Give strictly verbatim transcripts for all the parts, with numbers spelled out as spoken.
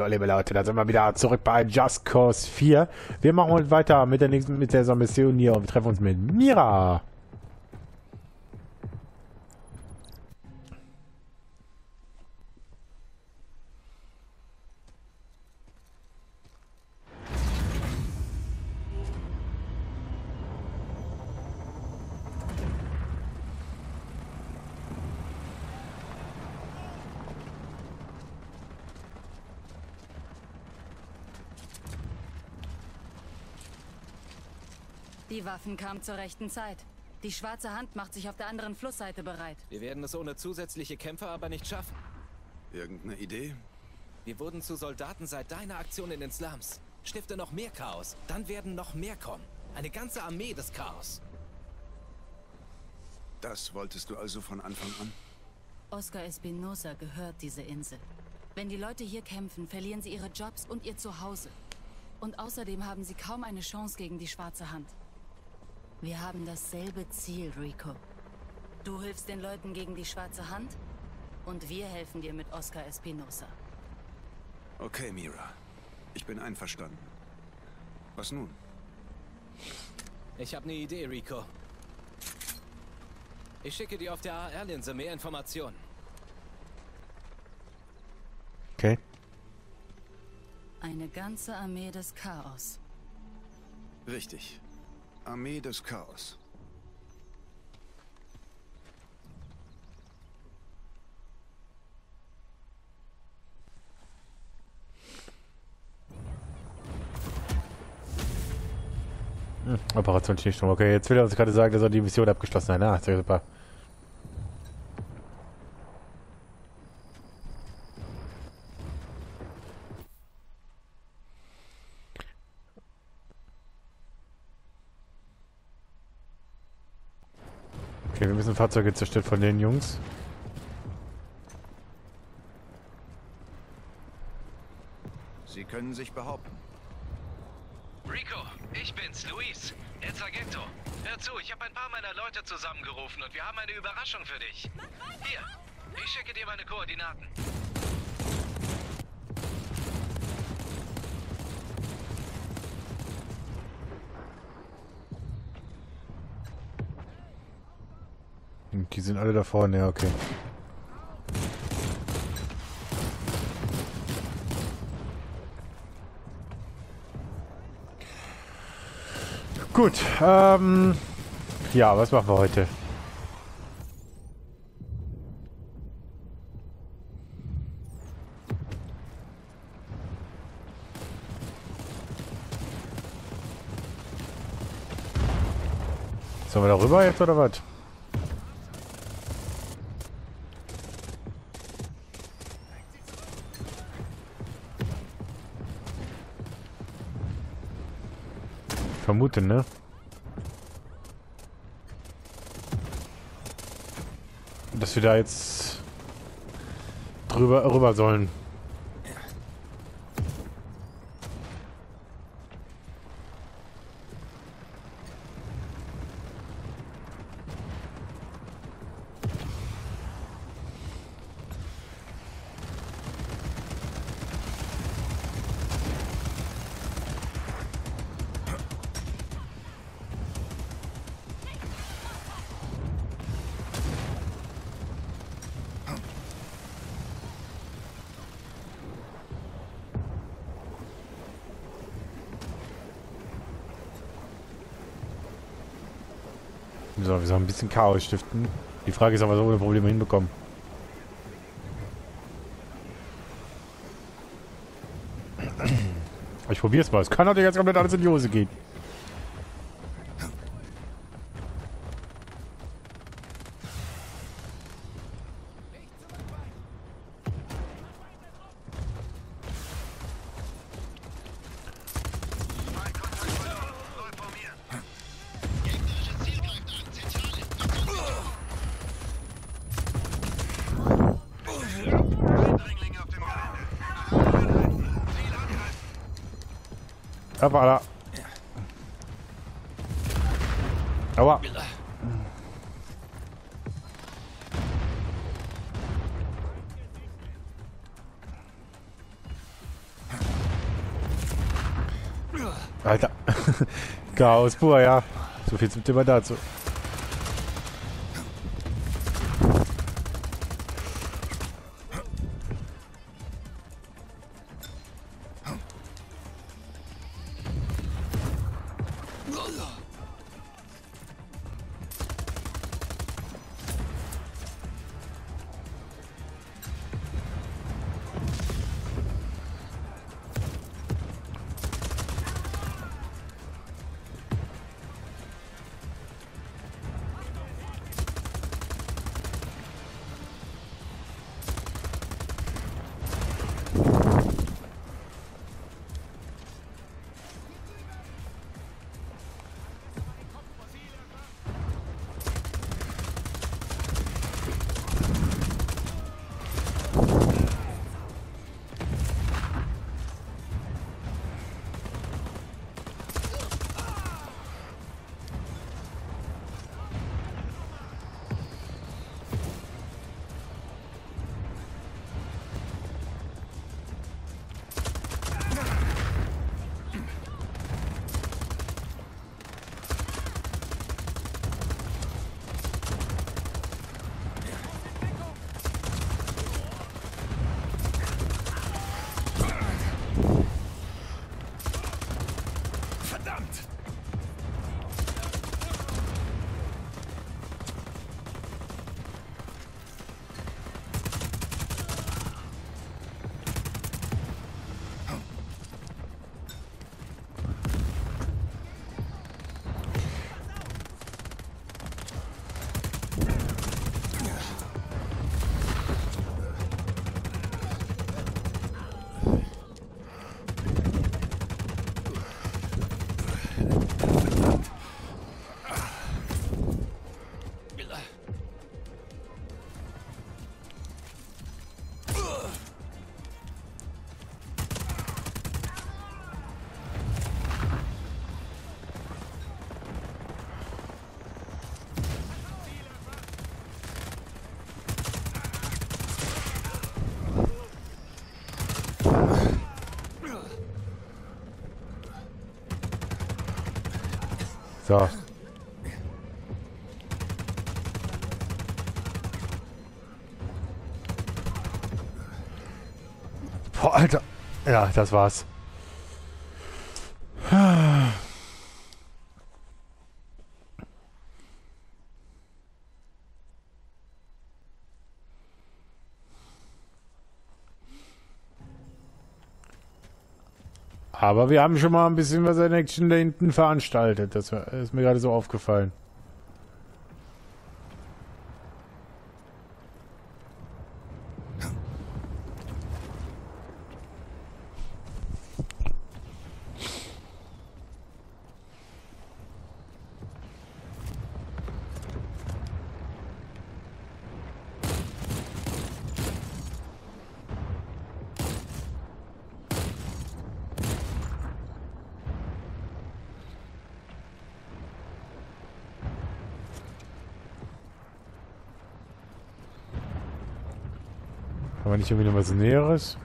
Hallo liebe Leute, da sind wir wieder zurück bei Just Cause vier. Wir machen heute weiter mit der nächsten, mit der Mission hier und wir treffen uns mit Mira. Die Waffen kamen zur rechten Zeit. Die schwarze Hand macht sich auf der anderen Flussseite bereit. Wir werden es ohne zusätzliche Kämpfer aber nicht schaffen. Irgendeine Idee? Wir wurden zu Soldaten seit deiner Aktion in den Slums. Stifte noch mehr Chaos, dann werden noch mehr kommen. Eine ganze Armee des Chaos. Das wolltest du also von Anfang an? Oscar Espinosa gehört diese Insel. Wenn die Leute hier kämpfen, verlieren sie ihre Jobs und ihr Zuhause. Und außerdem haben sie kaum eine Chance gegen die schwarze Hand. Wir haben dasselbe Ziel, Rico. Du hilfst den Leuten gegen die schwarze Hand und wir helfen dir mit Oscar Espinosa. Okay, Mira. Ich bin einverstanden. Was nun? Ich habe eine Idee, Rico. Ich schicke dir auf der A R-Linse mehr Informationen. Okay. Eine ganze Armee des Chaos. Richtig. Armee des Chaos. Hm, Operationsschnittstelle. Okay, jetzt will er uns gerade sagen, dass er die Mission abgeschlossen hat. Ah, sehr super. Okay, wir müssen Fahrzeuge zerstört von den Jungs. Sie können sich behaupten. Rico, ich bin's, Luis. El Sargento. Hör zu, ich habe ein paar meiner Leute zusammengerufen und wir haben eine Überraschung für dich. Hier, ich schicke dir meine Koordinaten. Die sind alle da vorne, ja, okay. Gut, ähm... ja, was machen wir heute? Sollen wir da rüber jetzt, oder was? Vermute, ne? Dass wir da jetzt drüber rüber sollen. So, wir sollen ein bisschen Chaos stiften. Die Frage ist aber so ohne Probleme hinbekommen. Ich probiere es mal. Es kann natürlich jetzt komplett alles in die Hose gehen. Ja, voilà. Aua. Chaos pur, ja. So viel zum Thema dazu. So. Boah, Alter. Ja, das war's. Aber wir haben schon mal ein bisschen was an Action da hinten veranstaltet. Das ist mir gerade so aufgefallen. Aber nicht irgendwie noch was Näheres?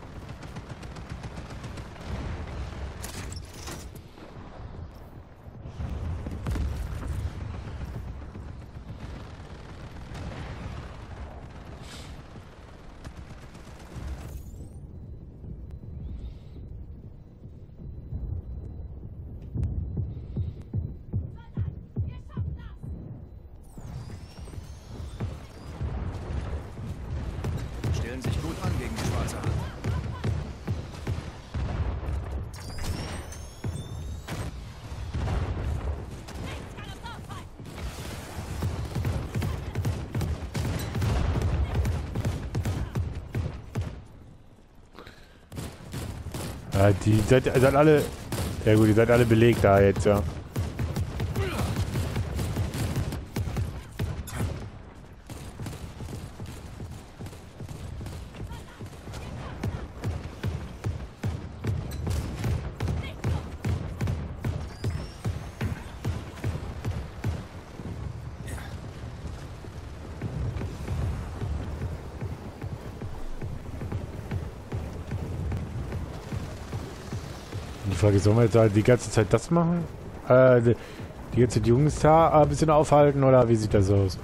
Stellen sich gut an gegen die schwarze Hand. Ja, die seid, seid alle... Ja gut, ihr seid alle belegt da jetzt, ja. Die Frage, sollen wir jetzt halt die ganze Zeit das machen? äh, die, die jetzt die Jungs da ein bisschen aufhalten, oder wie sieht das aus?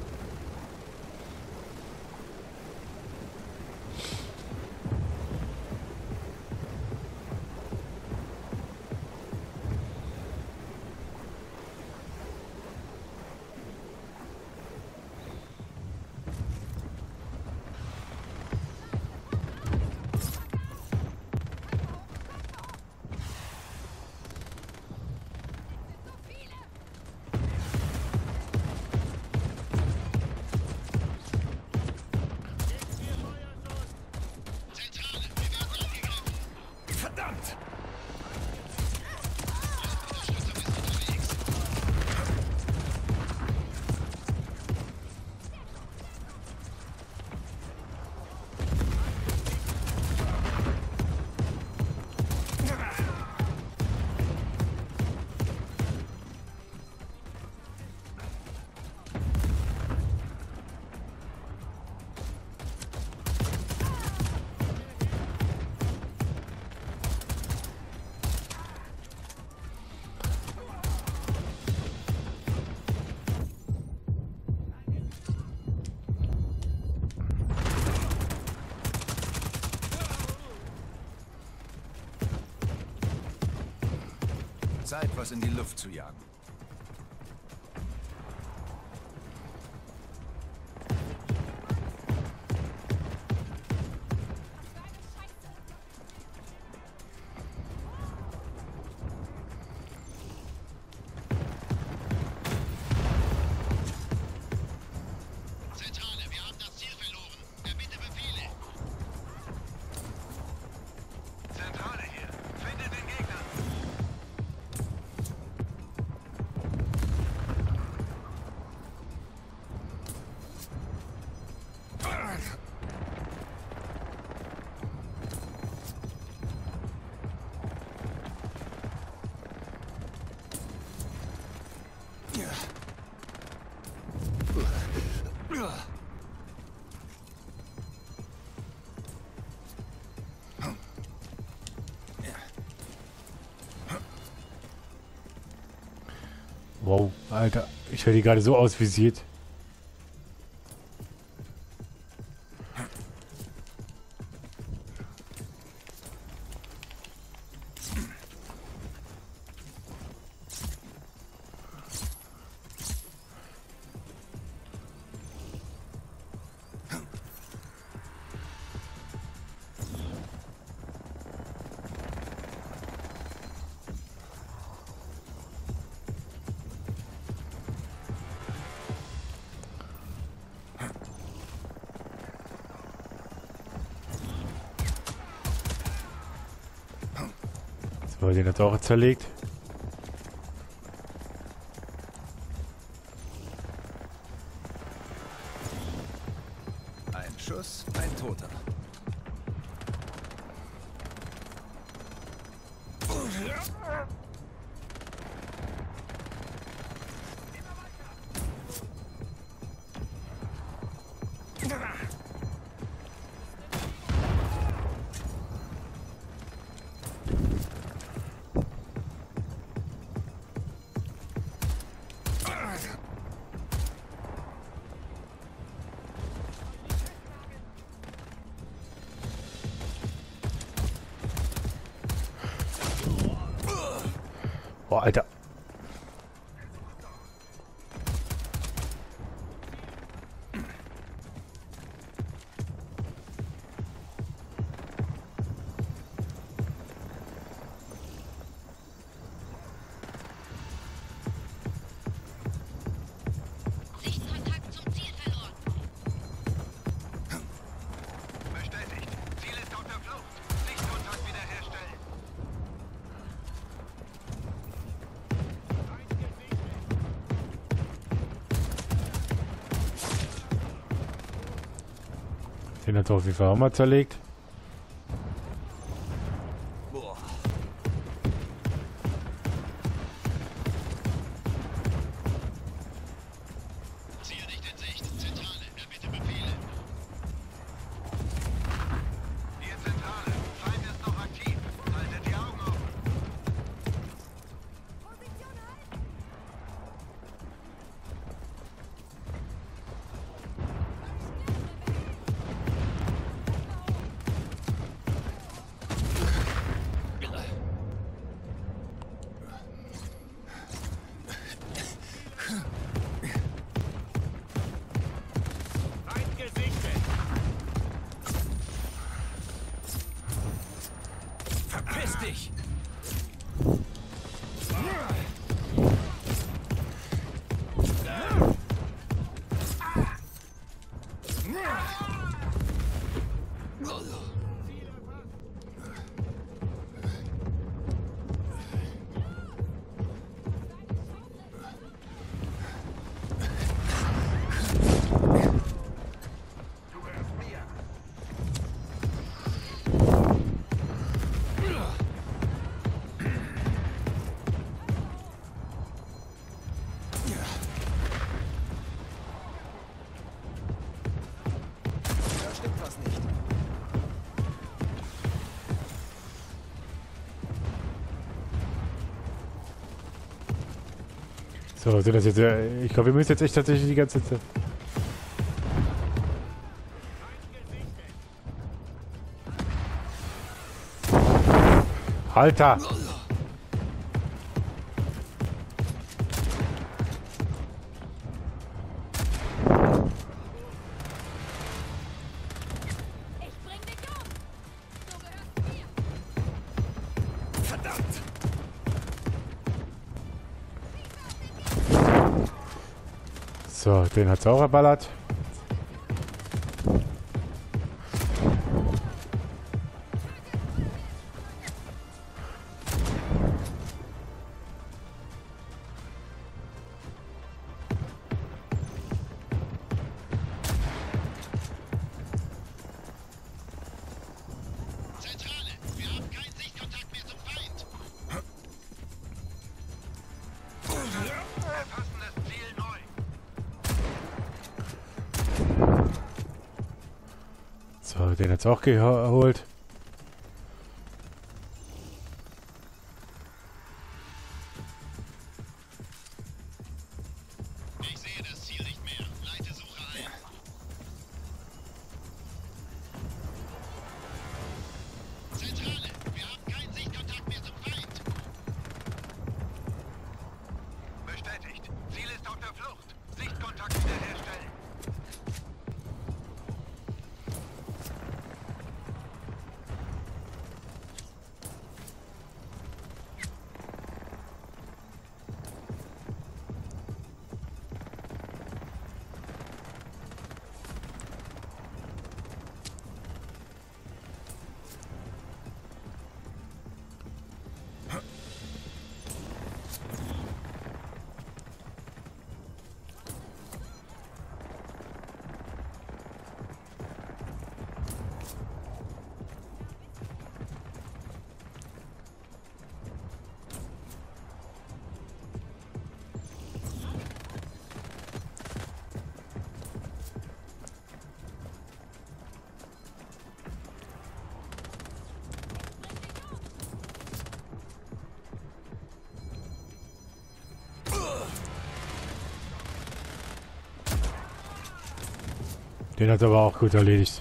Zeit, was in die Luft zu jagen. Zentrale, wir haben das Ziel verloren. Erbitte Befehle. Zentrale hier. Findet den Gegner. Wow, Alter, ich werde die gerade so ausvisiert. So, den hat er auch zerlegt. Ein Schuss, ein Toter. Boah, Alter. Sichtkontakt zum Ziel verloren. Bestätigt. Ziel ist auf der Flucht. Sichtkontakt wiederherstellen. Den hat er auf jeden Fall auch mal zerlegt. Boah. Ziel nicht in Sicht. Zentrale, erbitte Befehle. Hier Zentrale. Feind ist noch aktiv. Haltet die Augen offen. Position So, sind das jetzt... äh, Ich glaube, wir müssen jetzt echt tatsächlich die ganze Zeit... Alter! So, den hat's auch erballert. Zentrale, wir haben keinen Sichtkontakt mehr zum Feind. Erfassen das Ziel neu. So, den hat's auch geholt. Ich sehe das Ziel nicht mehr. Leite Suche ein. Zentrale, wir haben keinen Sichtkontakt mehr zum Feind. Bestätigt. Ziel ist auf der Flucht. Sichtkontakt wiederherstellen. Den hat aber auch gut erledigt.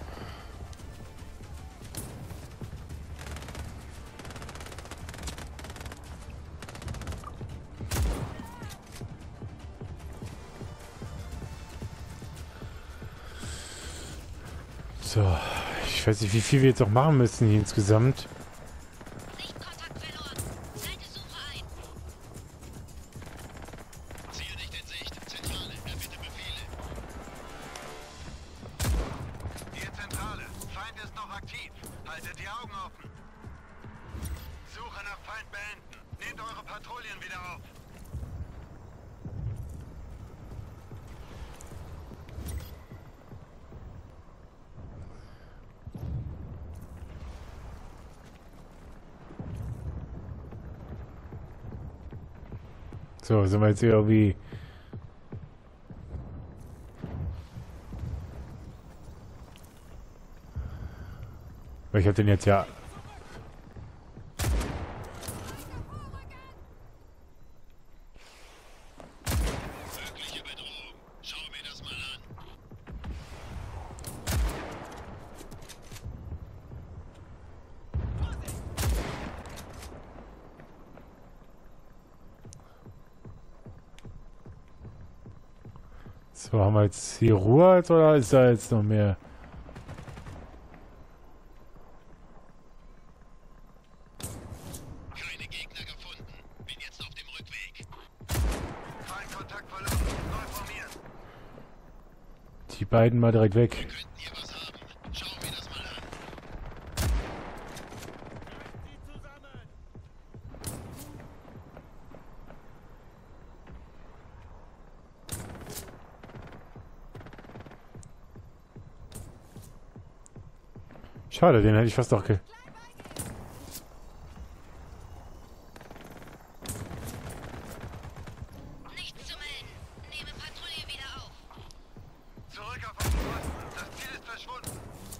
So, ich weiß nicht, wie viel wir jetzt noch machen müssen hier insgesamt. Sichtkontakt verloren. Leite Suche ein. Ziel nicht in Sicht. Zentrale, erbitte Befehle. Hier Zentrale. Feind ist noch aktiv. Haltet die Augen offen. Suche nach Feind beenden. Nehmt eure Patrouillen wieder auf. So, sind wir jetzt hier irgendwie... Weil ich hab den jetzt ja... Mögliche Bedrohung. Schau mir das mal an. So, haben wir jetzt hier Ruhe jetzt, oder ist da jetzt noch mehr? Keine Gegner gefunden. Bin jetzt auf dem Rückweg. Feindkontakt verloren. Neu formieren. Die beiden mal direkt weg. Könnten hier was haben. Schau mir das mal an. Schade, den hätte ich fast doch ge... Nichts zu melden. Nehme Patrouille wieder auf. Zurück auf unseren Posten. Das Ziel ist verschwunden.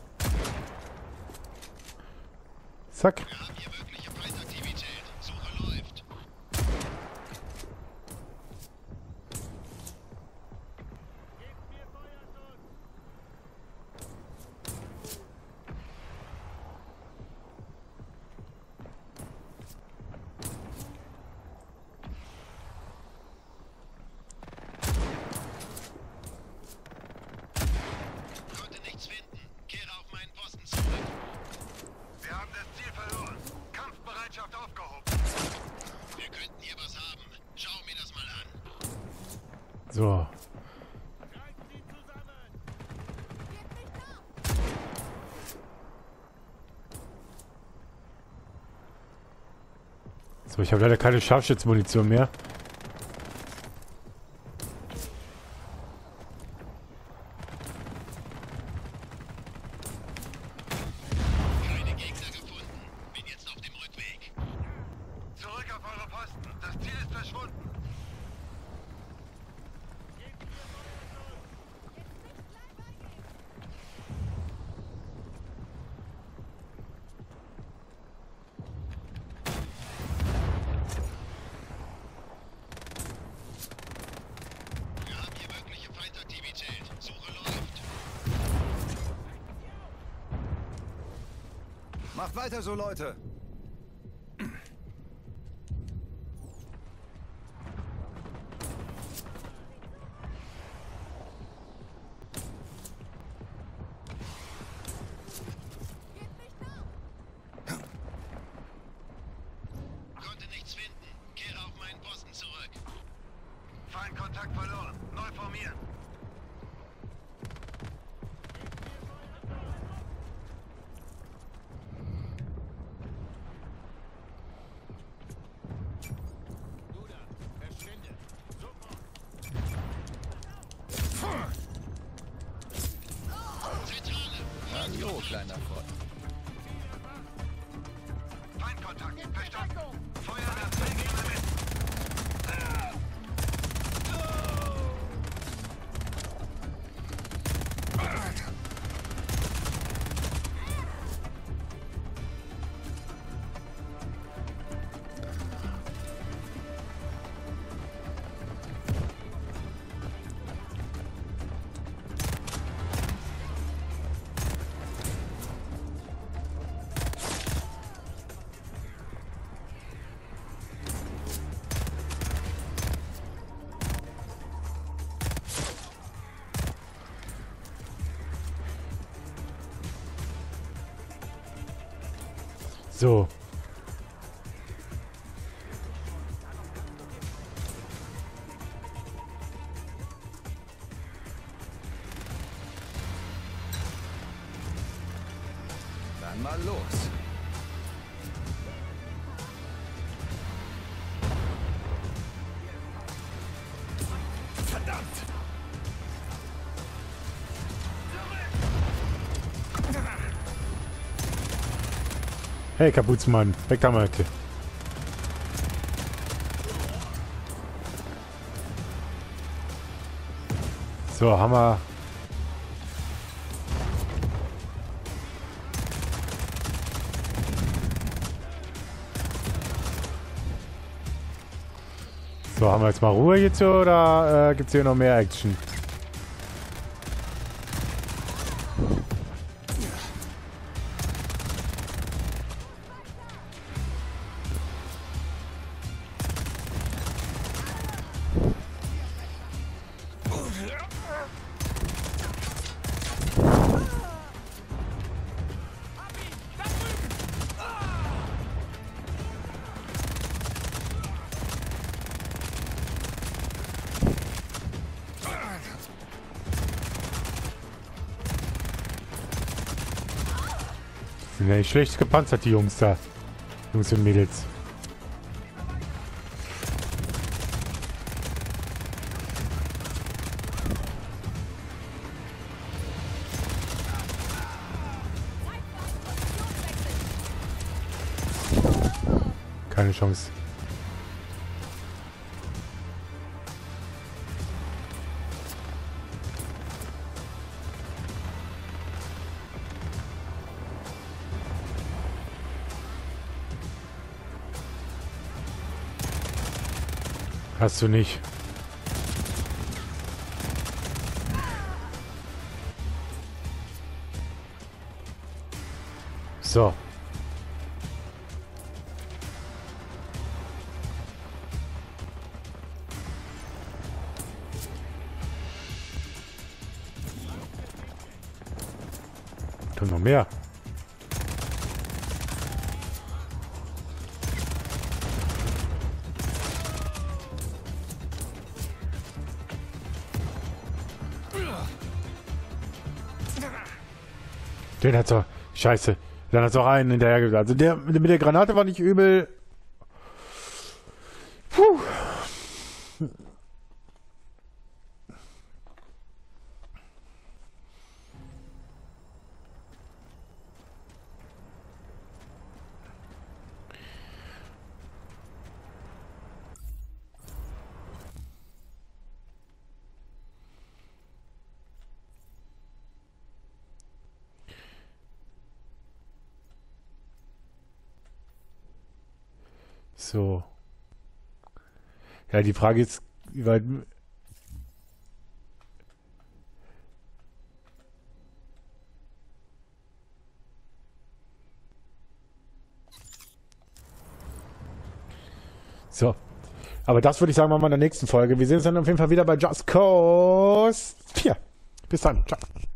Zack. Wir haben hier mögliche Feindaktivität. Suche läuft. So. So, ich habe leider keine Scharfschützmunition mehr. Keine Gegner gefunden. Bin jetzt auf dem Rückweg. Zurück auf eure Posten. Das Ziel ist verschwunden. Wir haben hier mögliche Feindaktivität. Suche läuft. Macht weiter so, Leute. Konnte nichts finden. Kehre auf meinen Posten zurück. Feindkontakt verloren. Neu formieren. Hallo, kleiner Freund. Feindkontakt. Verstanden. Feuerwehr, gehen wir mit. So. Dann mal los. Verdammt! Hey, Kapuzenmann. Weg damit. So, haben wir... So, haben wir jetzt mal Ruhe jetzt oder äh, gibt es hier noch mehr Action? Sind ja nicht schlecht gepanzert, die Jungs da. Jungs und Mädels. Keine Chance. Hast du nicht. So. Kommt noch mehr. Den hat so... Scheiße. Dann hat es auch einen hinterher. Also der mit der Granate war nicht übel. Puh. So. Ja, die Frage ist, wie weit... So. Aber das würde ich sagen, machen wir in der nächsten Folge. Wir sehen uns dann auf jeden Fall wieder bei Just Cause vier. Bis dann. Ciao.